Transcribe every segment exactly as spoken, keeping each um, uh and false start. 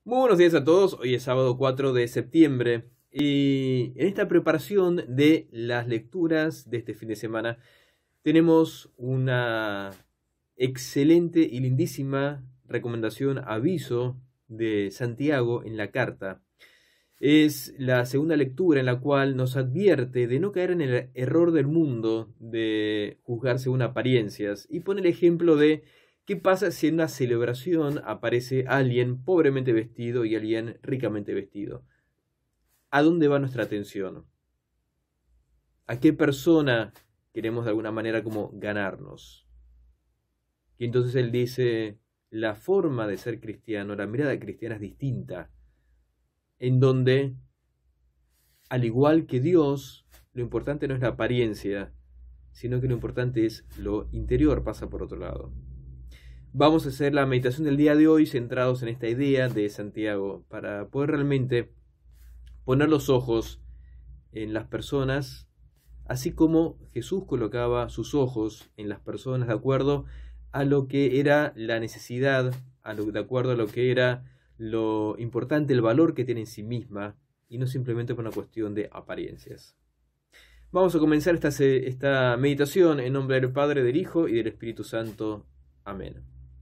Muy buenos días a todos, hoy es sábado cuatro de septiembre y en esta preparación de las lecturas de este fin de semana tenemos una excelente y lindísima recomendación, aviso de Santiago en la carta. Es la segunda lectura en la cual nos advierte de no caer en el error del mundo de juzgar según apariencias y pone el ejemplo de qué pasa si en una celebración aparece alguien pobremente vestido y alguien ricamente vestido. ¿A dónde va nuestra atención? ¿A qué persona queremos de alguna manera como ganarnos? Y entonces él dice, la forma de ser cristiano, la mirada cristiana es distinta, en donde, al igual que Dios, lo importante no es la apariencia, sino que lo importante es lo interior, pasa por otro lado. Vamos a hacer la meditación del día de hoy centrados en esta idea de Santiago, para poder realmente poner los ojos en las personas, así como Jesús colocaba sus ojos en las personas de acuerdo a lo que era la necesidad, a lo, de acuerdo a lo que era lo importante, el valor que tiene en sí misma, y no simplemente por una cuestión de apariencias. Vamos a comenzar esta, esta meditación en nombre del Padre, del Hijo y del Espíritu Santo. Amén.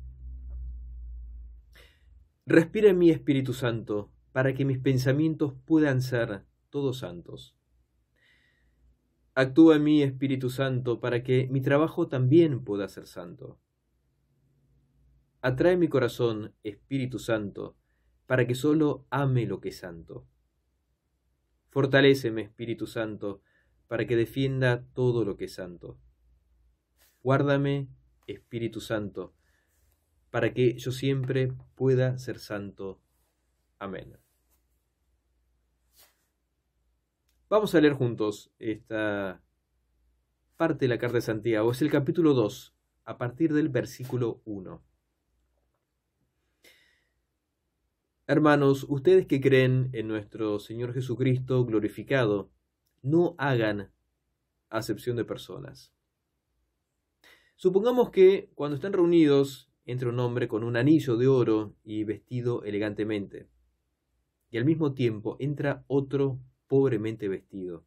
Respira en mí, Espíritu Santo, para que mis pensamientos puedan ser todos santos. Actúa en mí, Espíritu Santo, para que mi trabajo también pueda ser santo. Atrae mi corazón, Espíritu Santo, para que solo ame lo que es santo. Fortaléceme, Espíritu Santo, para que defienda todo lo que es santo. Guárdame, Espíritu Santo, para que yo siempre pueda ser santo. Amén. Vamos a leer juntos esta parte de la carta de Santiago. Es el capítulo dos, a partir del versículo uno. Hermanos, ustedes que creen en nuestro Señor Jesucristo glorificado, no hagan acepción de personas. Supongamos que cuando están reunidos entra un hombre con un anillo de oro y vestido elegantemente, y al mismo tiempo entra otro pobremente vestido.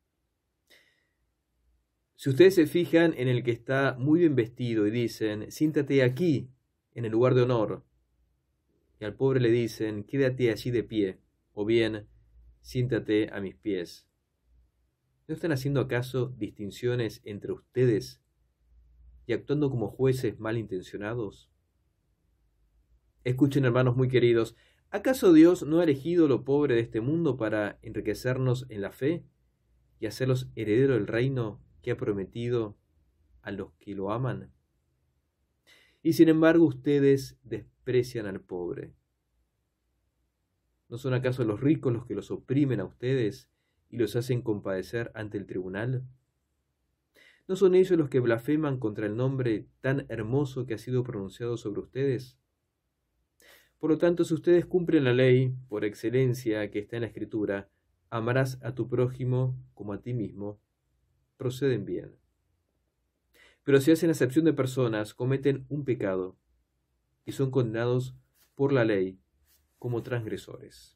Si ustedes se fijan en el que está muy bien vestido y dicen, siéntate aquí, en el lugar de honor, y al pobre le dicen, quédate allí de pie, o bien, siéntate a mis pies. ¿No están haciendo acaso distinciones entre ustedes y actuando como jueces malintencionados? Escuchen, hermanos muy queridos, ¿acaso Dios no ha elegido lo pobre de este mundo para enriquecernos en la fe y hacerlos herederos del reino que ha prometido a los que lo aman? Y sin embargo ustedes desprecian al pobre. ¿No son acaso los ricos los que los oprimen a ustedes y los hacen compadecer ante el tribunal? ¿No son ellos los que blasfeman contra el nombre tan hermoso que ha sido pronunciado sobre ustedes? Por lo tanto, si ustedes cumplen la ley por excelencia que está en la Escritura, amarás a tu prójimo como a ti mismo, proceden bien. Pero si hacen acepción de personas, cometen un pecado y son condenados por la ley como transgresores.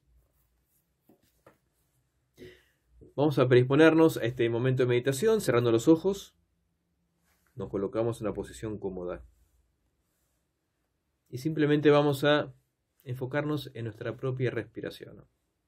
Vamos a predisponernos a este momento de meditación, cerrando los ojos. Nos colocamos en una posición cómoda. Y simplemente vamos a enfocarnos en nuestra propia respiración.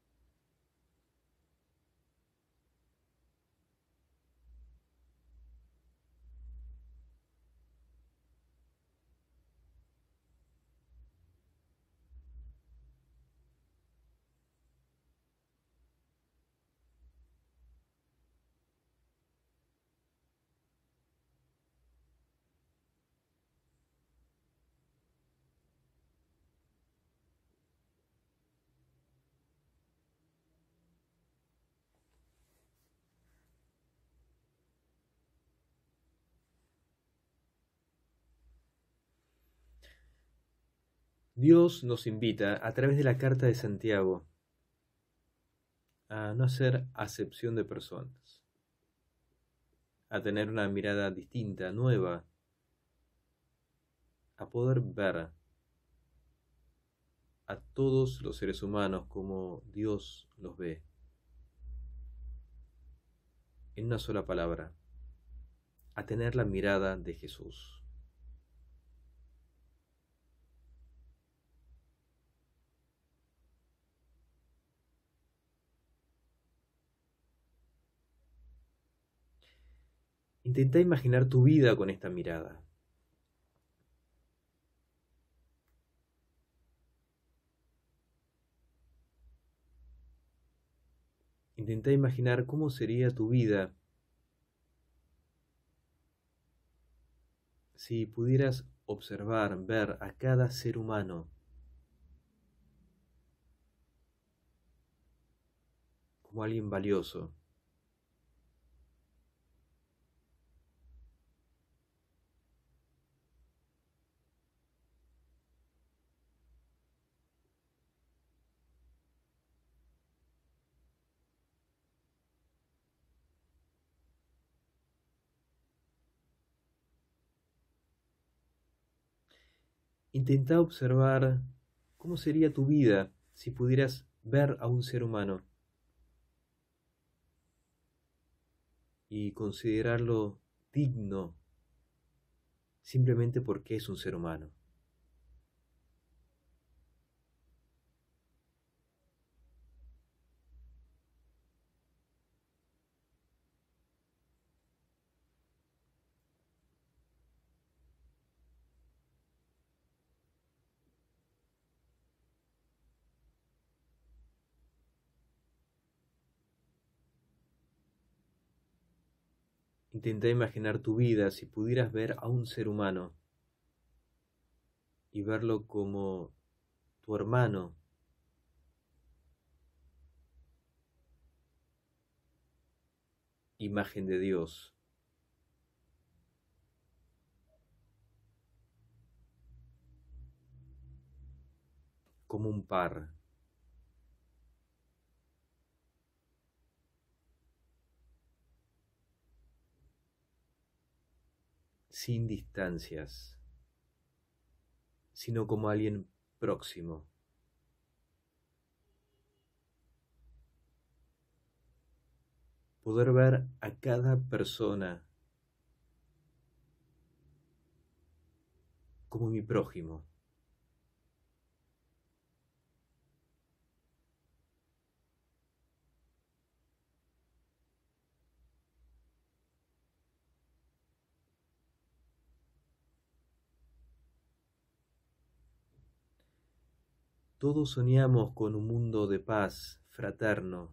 Dios nos invita a través de la carta de Santiago a no hacer acepción de personas, a tener una mirada distinta, nueva, a poder ver a todos los seres humanos como Dios los ve, en una sola palabra, a tener la mirada de Jesús. Intenta imaginar tu vida con esta mirada. Intenta imaginar cómo sería tu vida si pudieras observar, ver a cada ser humano como alguien valioso. Intenta observar cómo sería tu vida si pudieras ver a un ser humano y considerarlo digno simplemente porque es un ser humano. Intenta imaginar tu vida si pudieras ver a un ser humano y verlo como tu hermano, imagen de Dios, como un par, sin distancias, sino como alguien próximo. Poder ver a cada persona como mi prójimo. Todos soñamos con un mundo de paz, fraterno,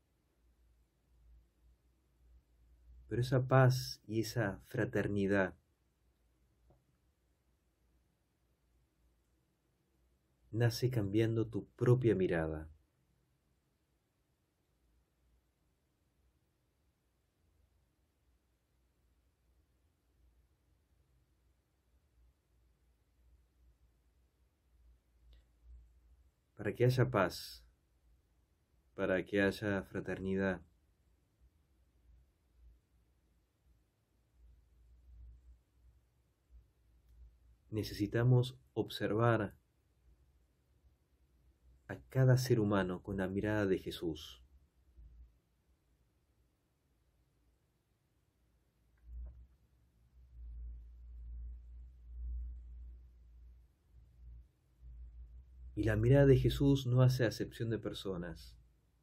pero esa paz y esa fraternidad nace cambiando tu propia mirada. Para que haya paz, para que haya fraternidad, necesitamos observar a cada ser humano con la mirada de Jesús. Y la mirada de Jesús no hace acepción de personas.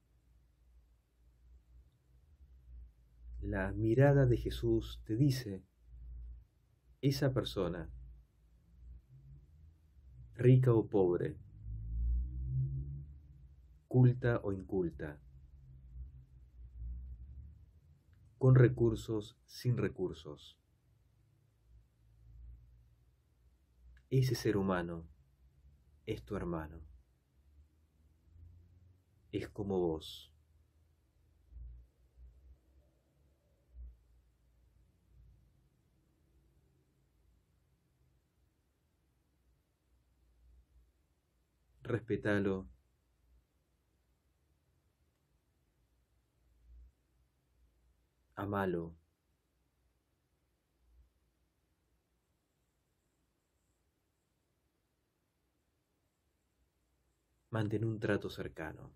La mirada de Jesús te dice, esa persona, rica o pobre, culta o inculta, con recursos, sin recursos, ese ser humano es tu hermano, es como vos. Respétalo, amalo, mantén un trato cercano.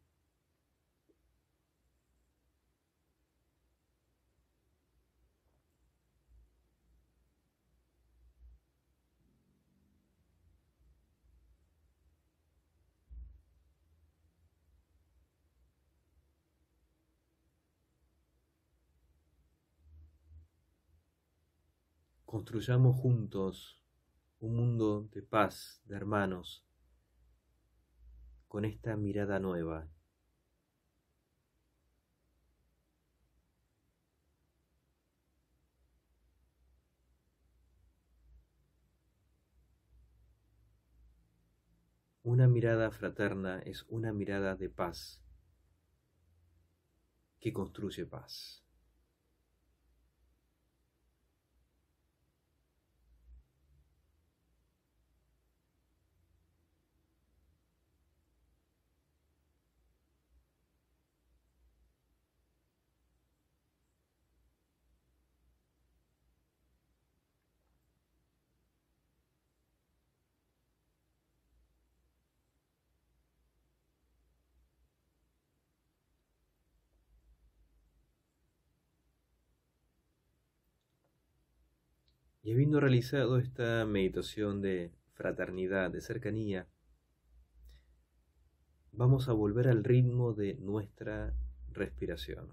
Construyamos juntos un mundo de paz, de hermanos, con esta mirada nueva. Una mirada fraterna es una mirada de paz que construye paz. Y habiendo realizado esta meditación de fraternidad, de cercanía, vamos a volver al ritmo de nuestra respiración.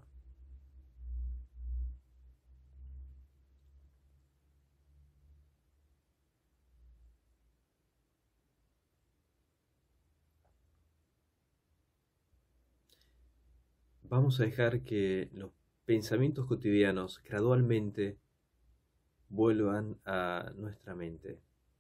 Vamos a dejar que los pensamientos cotidianos gradualmente vuelvan a nuestra mente.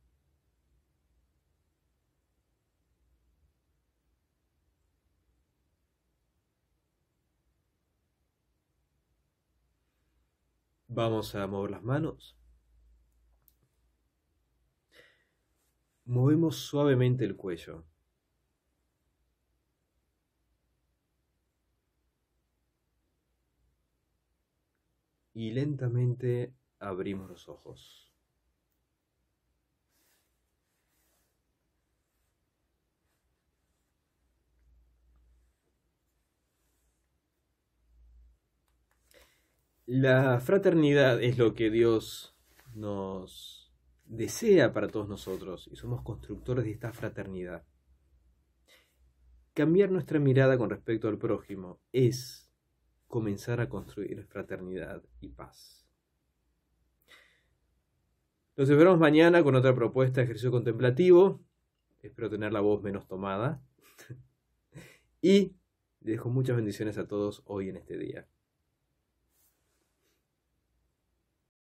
Vamos a mover las manos. Movemos suavemente el cuello. Y lentamente abrimos los ojos. La fraternidad es lo que Dios nos desea para todos nosotros y somos constructores de esta fraternidad. Cambiar nuestra mirada con respecto al prójimo es comenzar a construir fraternidad y paz. Los esperamos mañana con otra propuesta de ejercicio contemplativo. Espero tener la voz menos tomada. Y les dejo muchas bendiciones a todos hoy en este día.